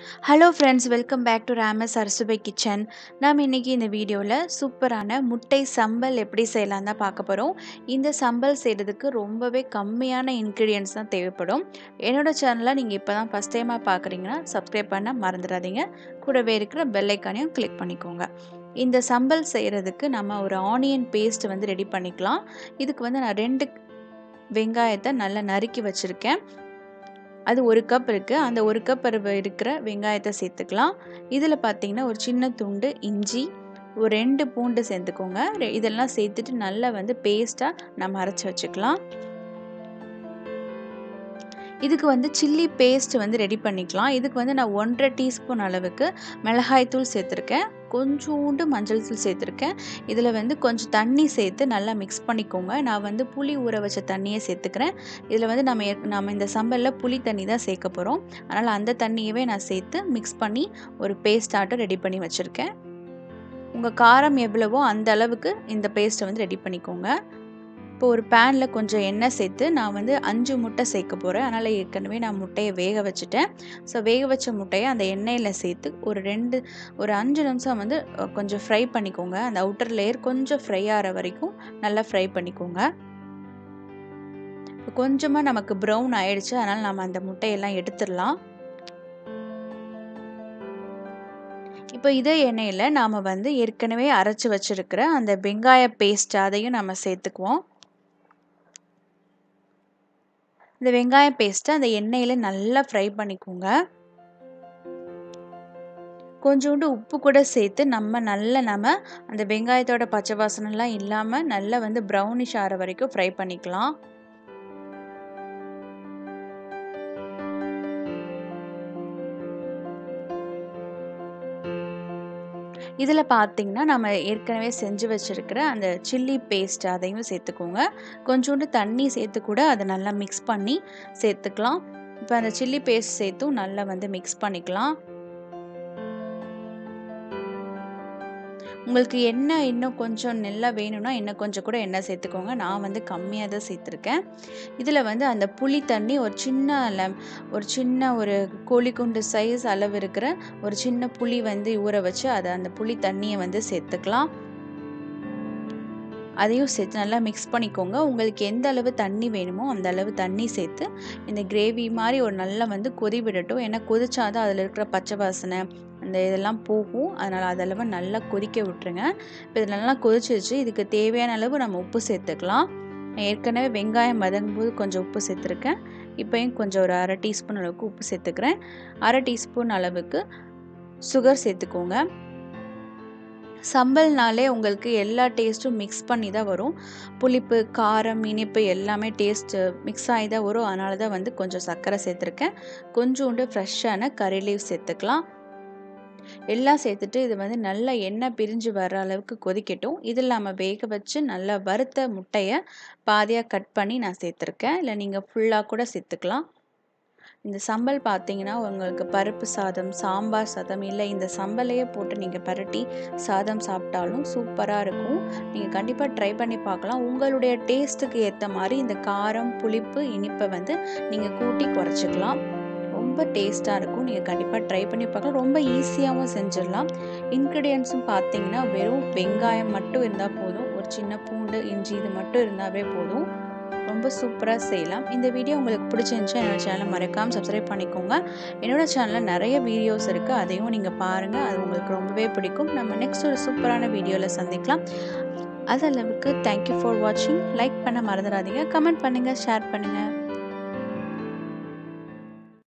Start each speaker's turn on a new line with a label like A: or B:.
A: Hello friends, welcome back to ராமஸ் அரசுபை kitchen. நாம் இன்றைக்கி இந்த வீடியோவில் சூப்பரான முட்டை சம்பல் எப்படி செய்யலாம் தான் பார்க்க போகிறோம். இந்த சம்பல் செய்கிறதுக்கு ரொம்பவே கம்மியான இன்க்ரீடியன்ட்ஸ் தான் தேவைப்படும். என்னோடய சேனலை நீங்கள் இப்போ தான் ஃபஸ்ட் டைமாக பார்க்குறீங்கன்னா சப்ஸ்கிரைப் பண்ண மறந்துடாதீங்க. கூடவே இருக்கிற பெல் ஐக்கானையும் கிளிக் பண்ணிக்கோங்க. இந்த சம்பல் செய்கிறதுக்கு நம்ம ஒரு ஆனியன் பேஸ்ட் ரெடி பண்ணிக்கலாம். இதுக்கு நான் 2 வெங்காயத்தை நல்லா நறுக்கி வச்சுருக்கேன். அது 1 கப் இருக்குது. அந்த 1 கப் இருக்கிற வெங்காயத்தை சேர்த்துக்கலாம். இதில் பார்த்திங்கன்னா ஒரு சின்ன துண்டு இஞ்சி, ஒரு 2 பூண்டு சேர்த்துக்கோங்க. இதெல்லாம் சேர்த்துட்டு நல்லா பேஸ்ட்டாக நம்ம அரைச்சி வச்சுக்கலாம். இதுக்கு சில்லி பேஸ்ட் ரெடி பண்ணிக்கலாம். இதுக்கு நான் 1.5 டீஸ்பூன் அளவுக்கு மிளகாய் தூள் சேர்த்துருக்கேன். கொஞ்சோண்டு மஞ்சள் தூள் சேர்த்துருக்கேன். இதில் கொஞ்சம் தண்ணி சேர்த்து நல்லா மிக்ஸ் பண்ணிக்கோங்க. நான் புளி ஊற வச்ச தண்ணியை சேர்த்துக்கிறேன். இதில் நம்ம இந்த சம்பலில் புளி தண்ணி தான் சேர்க்க போகிறோம். அதனால் அந்த தண்ணியவே நான் சேர்த்து மிக்ஸ் பண்ணி ஒரு பேஸ்ட் ஆட்டம் ரெடி பண்ணி வச்சுருக்கேன். உங்கள் காரம் எவ்வளவோ அந்த அளவுக்கு இந்த பேஸ்ட்டை ரெடி பண்ணிக்கோங்க. இப்போ ஒரு பேனில் கொஞ்சம் எண்ணெய் சேர்த்து நான் 5 முட்டை சேர்க்க போகிறேன். அதனால் ஏற்கனவே நான் முட்டையை வேக வச்சுட்டேன். ஸோ வேக வச்ச முட்டையை அந்த எண்ணெயில் சேர்த்து ஒரு 5 நிமிஷம் கொஞ்சம் ஃப்ரை பண்ணிக்கோங்க. அந்த அவுட்டர் லேயர் கொஞ்சம் ஃப்ரை ஆகிற வரைக்கும் நல்லா ஃப்ரை பண்ணிக்கோங்க. இப்போ கொஞ்சமாக நமக்கு ப்ரௌன் ஆயிடுச்சு. அதனால் நம்ம அந்த முட்டையெல்லாம் எடுத்துடலாம். இப்போ இதே எண்ணெயில் நாம் ஏற்கனவே அரைச்சி வச்சுருக்கிற அந்த வெங்காய பேஸ்ட் அதையும் நம்ம சேர்த்துக்குவோம். இந்த வெங்காய பேஸ்ட்டை அந்த எண்ணெயில் நல்லா ஃப்ரை பண்ணிக்கோங்க. கொஞ்சோண்டு உப்பு கூட சேர்த்து நம்ம அந்த வெங்காயத்தோட பச்சை வாசனைலாம் இல்லாமல் நல்லா ப்ரௌனிஷ் ஆகிற வரைக்கும் ஃப்ரை பண்ணிக்கலாம். இதில் பார்த்திங்கன்னா நம்ம ஏற்கனவே செஞ்சு வச்சுருக்கிற அந்த சில்லி பேஸ்ட் அதையும் சேர்த்துக்கோங்க. கொஞ்சோண்டு தண்ணி சேர்த்து கூட அதை நல்லா மிக்ஸ் பண்ணி சேர்த்துக்கலாம். இப்போ அந்த சில்லி பேஸ்ட் சேர்த்தும் நல்லா மிக்ஸ் பண்ணிக்கலாம். உங்களுக்கு எண்ணெய் இன்னும் கொஞ்சம் நல்லா வேணும்னா இன்னும் கொஞ்சம் கூட எண்ணெய் சேர்த்துக்கோங்க. நான் கம்மியாக தான் சேர்த்துருக்கேன். இதில் அந்த புளி தண்ணி ஒரு சின்ன ஒரு கோழிக்குண்டு சைஸ் அளவு இருக்கிற ஒரு சின்ன புளி ஊற வச்சு அதை அந்த புளி தண்ணியை சேர்த்துக்கலாம். அதையும் சேர்த்து நல்லா மிக்ஸ் பண்ணிக்கோங்க. உங்களுக்கு எந்த அளவு தண்ணி வேணுமோ அந்த அளவு தண்ணி சேர்த்து இந்த கிரேவி மாதிரி ஒரு நல்லா கொதி விடட்டும். ஏன்னா கொதிச்சாதான் அதில் இருக்கிற பச்சை வாசனை அந்த இதெல்லாம் போகும். அதனால் அதளவு நல்லா கொதிக்க விட்டுருங்க. இப்போ இது நல்லா கொதிச்சிருச்சு. இதுக்கு தேவையான அளவு நம்ம உப்பு சேர்த்துக்கலாம். ஏற்கனவே வெங்காயம் வதங்கும்போது கொஞ்சம் உப்பு சேர்த்துருக்கேன். இப்போயும் கொஞ்சம் ஒரு 1/2 டீஸ்பூன் அளவுக்கு உப்பு சேர்த்துக்கிறேன். 1/2 டீஸ்பூன் அளவுக்கு சுகர் சேர்த்துக்கோங்க. சம்பல்னாலே உங்களுக்கு எல்லா டேஸ்ட்டும் மிக்ஸ் பண்ணி தான் வரும். புளிப்பு, காரம், இனிப்பு எல்லாமே டேஸ்ட்டு மிக்ஸ் ஆகி தான் வரும். அதனால தான் கொஞ்சம் சர்க்கரை சேர்த்துருக்கேன். கொஞ்சோண்டு ஃப்ரெஷ்ஷான கறி லீவ் சேர்த்துக்கலாம். எல்லாம் சேர்த்துட்டு இது நல்லா எண்ணெய் பிரிஞ்சு வர அளவுக்கு கொதிக்கட்டும். இதில் நம்ம வேக வச்சு நல்லா வறுத்த முட்டையை பாதியாக கட் பண்ணி நான் சேர்த்துருக்கேன். இல்லை நீங்கள் ஃபுல்லாக கூட சேர்த்துக்கலாம். இந்த சம்பல் பார்த்தீங்கன்னா உங்களுக்கு பருப்பு சாதம், சாம்பார் சாதம், இல்லை இந்த சம்பலையே போட்டு நீங்கள் பரட்டி சாதம் சாப்பிட்டாலும் சூப்பராக இருக்கும். நீங்கள் கண்டிப்பாக ட்ரை பண்ணி பார்க்கலாம். உங்களுடைய டேஸ்ட்டுக்கு ஏற்ற மாதிரி இந்த காரம், புளிப்பு, இனிப்பை நீங்கள் கூட்டி குறைச்சிக்கலாம். ரொம்ப டேஸ்ட்டாக இருக்கும். நீங்கள் கண்டிப்பாக ட்ரை பண்ணி பார்க்கலாம். ரொம்ப ஈஸியாகவும் செஞ்சிடலாம். இன்க்ரீடியன்ட்ஸும் பார்த்தீங்கன்னா வெறும் வெங்காயம் மட்டும் இருந்தால் போதும். ஒரு சின்ன பூண்டு, இஞ்சி இது மட்டும் இருந்தாவே போதும். ரொம்ப சூப்பராக செய்யலாம். இந்த வீடியோ உங்களுக்கு பிடிச்சிருந்துச்சுன்னா என்னோடய சேனலை மறக்காமல் சப்ஸ்கிரைப் பண்ணிக்கோங்க. என்னோடய சேனலில் நிறைய வீடியோஸ் இருக்குது. அதையும் நீங்கள் பாருங்கள். அது உங்களுக்கு ரொம்பவே பிடிக்கும். நம்ம நெக்ஸ்ட் ஒரு சூப்பரான வீடியோவில் சந்திக்கலாம். அதளவுக்கு தேங்க்யூ ஃபார் வாட்சிங். லைக் பண்ண மறந்துடாதீங்க. கமெண்ட் பண்ணுங்கள், ஷேர் பண்ணுங்கள்.